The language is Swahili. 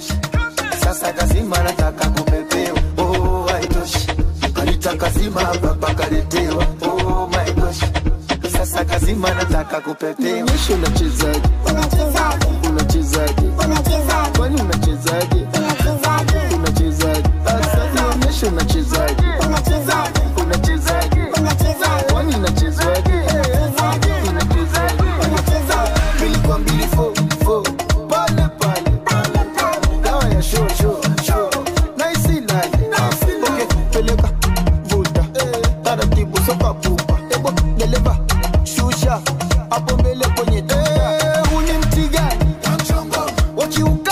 haitoshi. Sasa kazima nataka kupepewa, oh haitoshi. Kalita kazima baba kaletewa, oh my gosh. Sasa kazima nataka kupepewa. Nisho unachezaje? Unachezaje? Kwani unachezaje? Unachezaje? Sasa nionyeshe unachezaje? Unachezaje? Kwani unachezaje? Nilikuwa mbili fo pale dawa ya show nice nani okay peleka vuta taratibu sopa pupa ebo deleva shusha hapo mbele kwenye taa uni mtigani wakiuka